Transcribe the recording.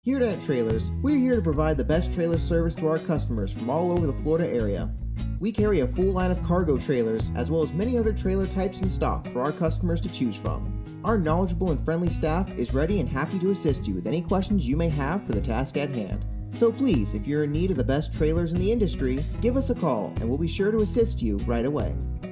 Here at Trailers, we're here to provide the best trailer service to our customers from all over the Florida area. We carry a full line of cargo trailers as well as many other trailer types in stock for our customers to choose from. Our knowledgeable and friendly staff is ready and happy to assist you with any questions you may have for the task at hand. So please, if you're in need of the best trailers in the industry, give us a call and we'll be sure to assist you right away.